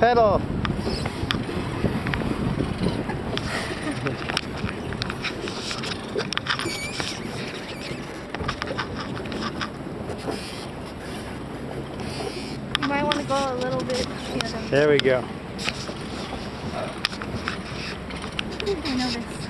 pedal. You might want to go a little bit. There we go. I know this.